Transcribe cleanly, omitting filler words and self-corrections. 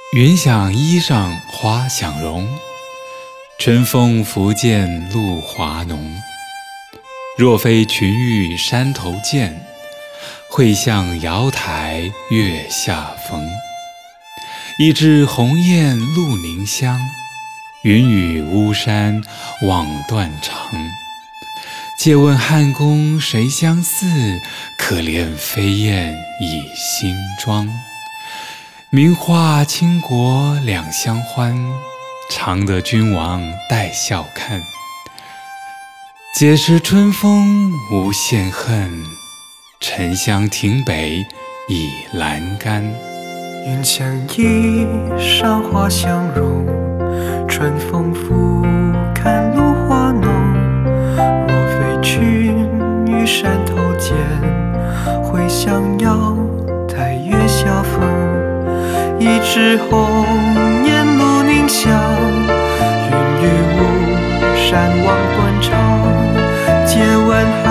云想衣裳花想容，春风拂槛露华浓。若非群玉山头见，会向瑶台月下逢。一枝红艳露凝香，云雨巫山枉断肠。借问汉宫谁相似？可怜飞燕倚新妆。名画倾国两相欢，常得君王带笑看。解释春风无限恨，沉香亭北倚阑干。 云想衣裳花想容，春风拂槛露华浓。若非群玉山头见，会向瑶台月下逢。一枝红艳露凝香，云雨巫山枉断肠。借问